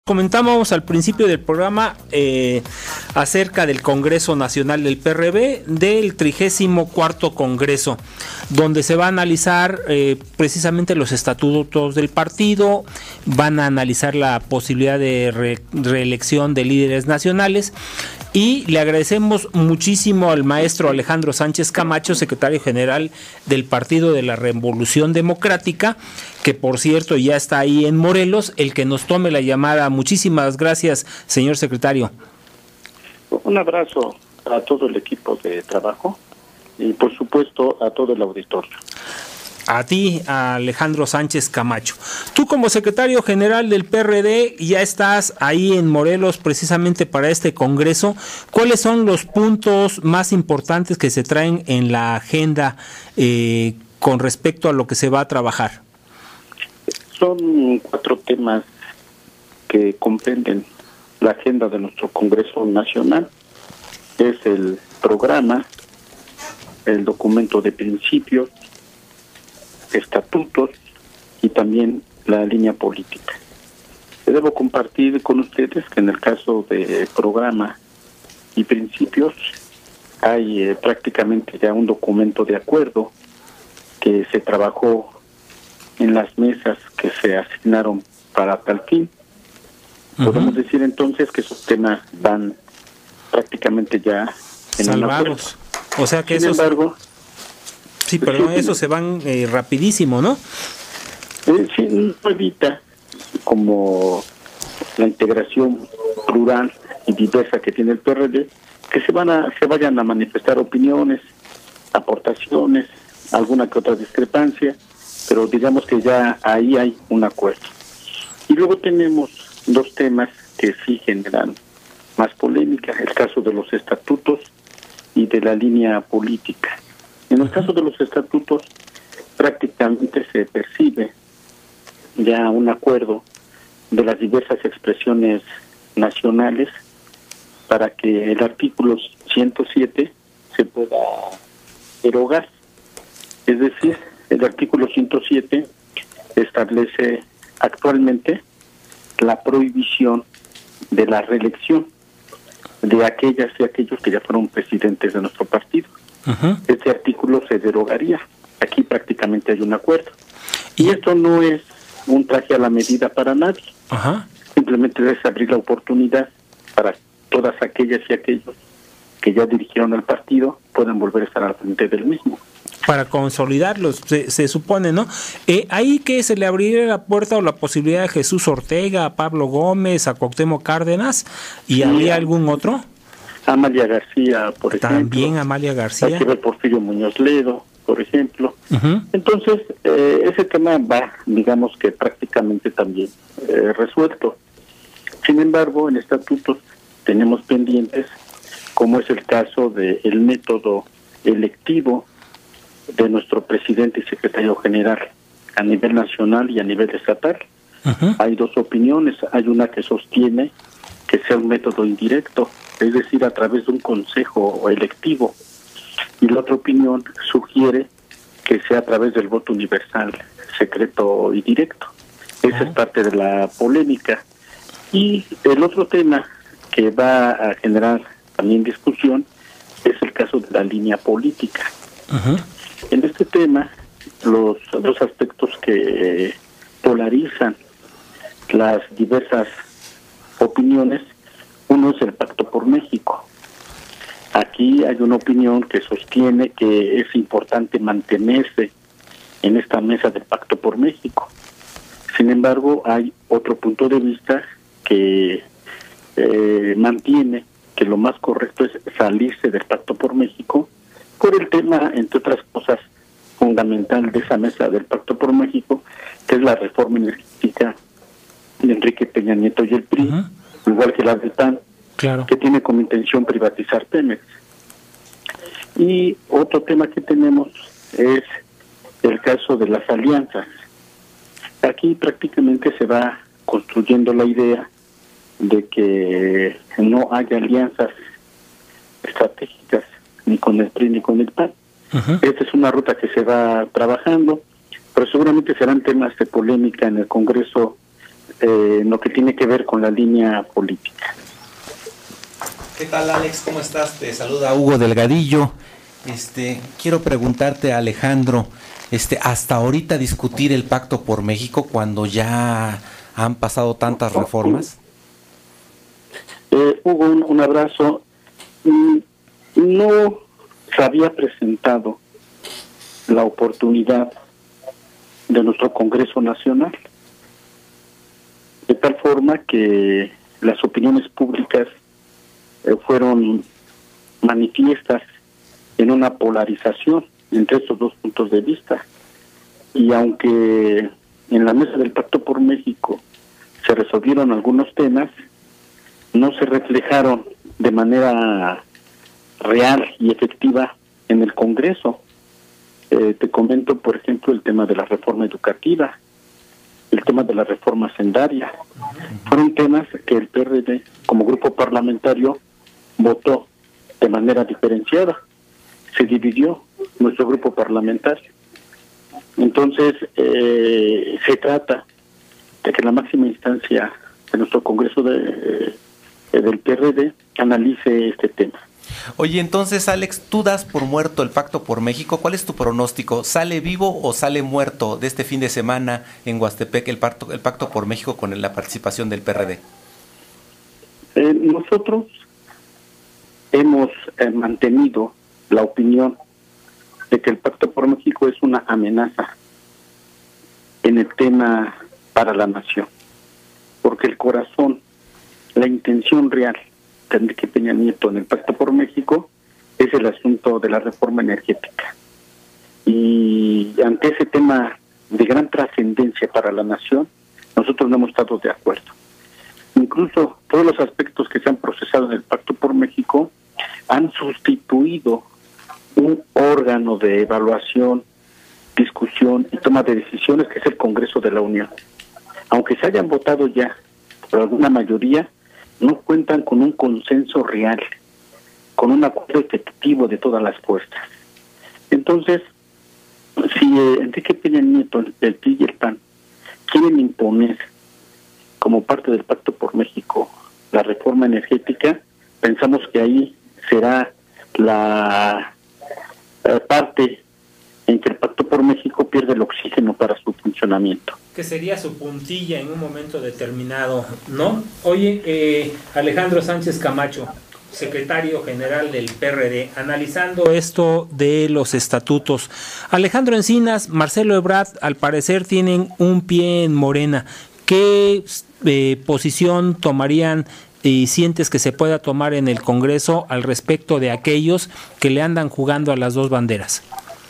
Comentábamos al principio del programa acerca del Congreso Nacional del PRB, del 34º Congreso, donde se va a analizar precisamente los estatutos del partido, van a analizar la posibilidad de reelección de líderes nacionales, y le agradecemos muchísimo al maestro Alejandro Sánchez Camacho, secretario general del Partido de la Revolución Democrática, que por cierto ya está ahí en Morelos, el que nos tome la llamada. Muchísimas gracias, señor secretario. Un abrazo a todo el equipo de trabajo y por supuesto a todo el auditorio. A ti, a Alejandro Sánchez Camacho. Tú como secretario general del PRD ya estás ahí en Morelos precisamente para este congreso. ¿Cuáles son los puntos más importantes que se traen en la agenda con respecto a lo que se va a trabajar? Son 4 temas que comprenden la agenda de nuestro Congreso Nacional. Es el programa, el documento de principios, estatutos y también la línea política. Debo compartir con ustedes que en el caso de programa y principios hay prácticamente ya un documento de acuerdo que se trabajó en las mesas que se asignaron para tal fin. Podemos decir entonces que esos temas van prácticamente ya en salvados. O sea que sin embargo, sí, perdón, eso se van rapidísimo, ¿no? Sí, no evita como la integración plural y diversa que tiene el PRD, que se vayan a manifestar opiniones, aportaciones, alguna que otra discrepancia, pero digamos que ya ahí hay un acuerdo. Y luego tenemos 2 temas que sí generan más polémica, el caso de los estatutos y de la línea política. En el caso de los estatutos, prácticamente se percibe ya un acuerdo de las diversas expresiones nacionales para que el artículo 107 se pueda derogar. Es decir, el artículo 107 establece actualmente la prohibición de la reelección de aquellas y aquellos que ya fueron presidentes de nuestro partido. Este artículo se derogaría. Aquí prácticamente hay un acuerdo. Y esto no es un traje a la medida para nadie. Simplemente es abrir la oportunidad para todas aquellas y aquellos que ya dirigieron al partido puedan volver a estar al frente del mismo. Para consolidarlos, se supone, ¿no? Ahí que se le abriría la puerta o la posibilidad a Jesús Ortega, a Pablo Gómez, a Cuauhtémoc Cárdenas, ¿y sí, habría algún otro? Amalia García, por ejemplo. También Amalia García. Hay que ver Porfirio Muñoz Ledo, por ejemplo. Entonces, ese tema va, digamos que prácticamente también resuelto. Sin embargo, en estatutos tenemos pendientes, como es el caso del método electivo de nuestro presidente y secretario general a nivel nacional y a nivel estatal. Hay 2 opiniones. Hay una que sostiene que sea un método indirecto, es decir, a través de un consejo electivo, y la otra opinión sugiere que sea a través del voto universal, secreto y directo. Esa es parte de la polémica. Y el otro tema que va a generar también discusión es el caso de la línea política. En este tema, los 2 aspectos que polarizan las diversas opiniones, uno es el Pacto por México. Aquí hay una opinión que sostiene que es importante mantenerse en esta mesa del Pacto por México. Sin embargo, hay otro punto de vista que mantiene que lo más correcto es salirse del Pacto por México por el tema, entre otras cosas, fundamental de esa mesa del Pacto por México, que es la reforma energética de Enrique Peña Nieto y el PRI, igual que la del PAN, que tiene como intención privatizar Pemex. Y otro tema que tenemos es el caso de las alianzas. Aquí prácticamente se va construyendo la idea de que no haya alianzas estratégicas ni con el PRI ni con el PAN. Esta es una ruta que se va trabajando, pero seguramente serán temas de polémica en el Congreso lo que tiene que ver con la línea política. ¿Qué tal, Alex? ¿Cómo estás? Te saluda Hugo Delgadillo. Quiero preguntarte, Alejandro, hasta ahorita discutir el Pacto por México cuando ya han pasado tantas reformas. Hugo, un abrazo. No se había presentado la oportunidad de nuestro Congreso Nacional, de tal forma que las opiniones públicas fueron manifiestas en una polarización entre estos dos puntos de vista. Y aunque en la mesa del Pacto por México se resolvieron algunos temas, no se reflejaron de manera real y efectiva en el Congreso. Te comento, por ejemplo, el tema de la reforma educativa, el tema de la reforma hacendaria. Fueron temas que el PRD, como grupo parlamentario, votó de manera diferenciada. Se dividió nuestro grupo parlamentario. Entonces, se trata de que la máxima instancia de nuestro Congreso del PRD analice este tema. Oye, entonces, Alex, tú das por muerto el Pacto por México. ¿Cuál es tu pronóstico? ¿Sale vivo o sale muerto de este fin de semana en Huastepec el Pacto por México con la participación del PRD? Nosotros hemos mantenido la opinión de que el Pacto por México es una amenaza en el tema para la nación, porque el corazón, la intención real de Enrique Peña Nieto en el Pacto por México es el asunto de la reforma energética. Y ante ese tema de gran trascendencia para la nación, nosotros no hemos estado de acuerdo. Incluso todos los aspectos que se han procesado en el Pacto por México han sustituido un órgano de evaluación, discusión y toma de decisiones que es el Congreso de la Unión. Aunque se hayan votado ya por alguna mayoría, no cuentan con un consenso real, con un acuerdo efectivo de todas las fuerzas. Entonces, si Enrique Peña Nieto, el PRI y el PAN quieren imponer como parte del Pacto por México la reforma energética, pensamos que ahí será la parte en que el Pacto por México pierde el oxígeno para su funcionamiento. Que sería su puntilla en un momento determinado, ¿no? Oye, Alejandro Sánchez Camacho, secretario general del PRD, analizando esto de los estatutos. Alejandro Encinas, Marcelo Ebrard, al parecer tienen un pie en Morena. ¿Qué posición tomarían y sientes que se pueda tomar en el Congreso al respecto de aquellos que le andan jugando a las dos banderas?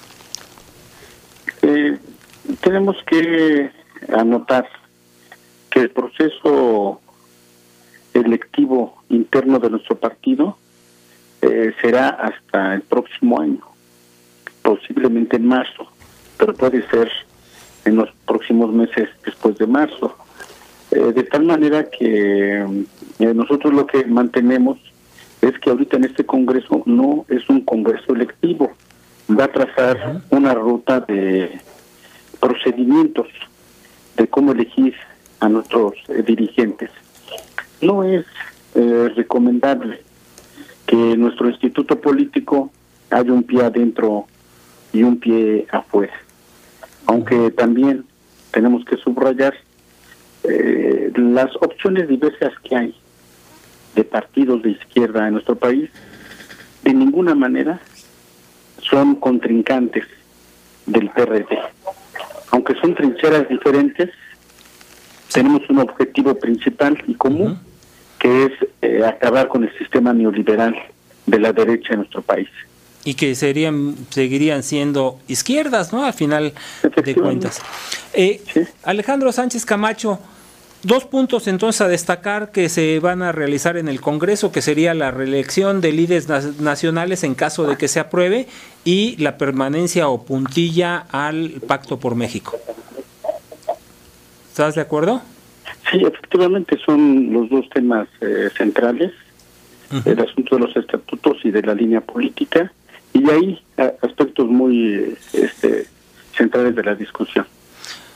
Tenemos que anotar que el proceso electivo interno de nuestro partido será hasta el próximo año, posiblemente en marzo, pero puede ser en los próximos meses después de marzo. De tal manera que nosotros lo que mantenemos es que ahorita en este Congreso no es un Congreso electivo, va a trazar una ruta de procedimientos de cómo elegir a nuestros dirigentes. No es recomendable que nuestro instituto político haya un pie adentro y un pie afuera, aunque también tenemos que subrayar las opciones diversas que hay de partidos de izquierda en nuestro país. De ninguna manera son contrincantes del PRD. Aunque son trincheras diferentes, tenemos un objetivo principal y común, que es acabar con el sistema neoliberal de la derecha en nuestro país. Y que seguirían siendo izquierdas, ¿no? Al final de cuentas. Sí. Alejandro Sánchez Camacho, dos puntos entonces a destacar que se van a realizar en el Congreso, que sería la reelección de líderes nacionales en caso de que se apruebe y la permanencia o puntilla al Pacto por México. ¿Estás de acuerdo? Sí, efectivamente son los dos temas centrales, el asunto de los estatutos y de la línea política, y hay aspectos muy centrales de la discusión.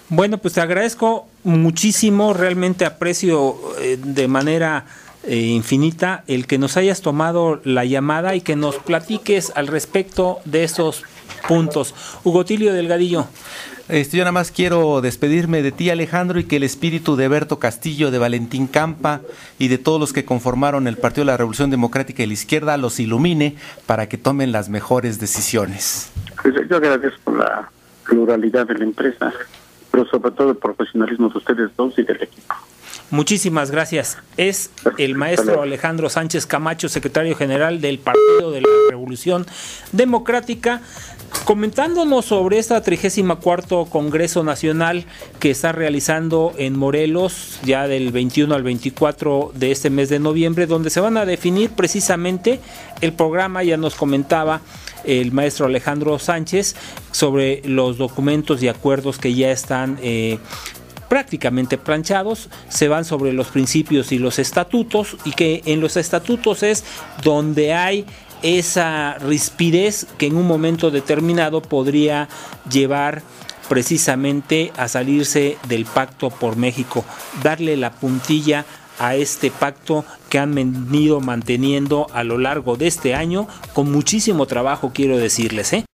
Bueno, pues te agradezco muchísimo, realmente aprecio de manera infinita el que nos hayas tomado la llamada y que nos platiques al respecto de esos puntos. Hugo Tilio Delgadillo. Yo nada más quiero despedirme de ti, Alejandro, y que el espíritu de Berto Castillo, de Valentín Campa y de todos los que conformaron el Partido de la Revolución Democrática y la Izquierda los ilumine para que tomen las mejores decisiones. Pues yo agradezco la pluralidad de la empresa, pero sobre todo el profesionalismo de ustedes dos y del equipo. Muchísimas gracias. Es el maestro Alejandro Sánchez Camacho, secretario general del Partido de la Revolución Democrática, comentándonos sobre esta 34º Congreso Nacional que está realizando en Morelos ya del 21 al 24 de este mes de noviembre, donde se van a definir precisamente el programa. Ya nos comentaba el maestro Alejandro Sánchez sobre los documentos y acuerdos que ya están prácticamente planchados. Se van sobre los principios y los estatutos, y que en los estatutos es donde hay esa rispidez que en un momento determinado podría llevar precisamente a salirse del Pacto por México, darle la puntilla a este pacto que han venido manteniendo a lo largo de este año con muchísimo trabajo, quiero decirles,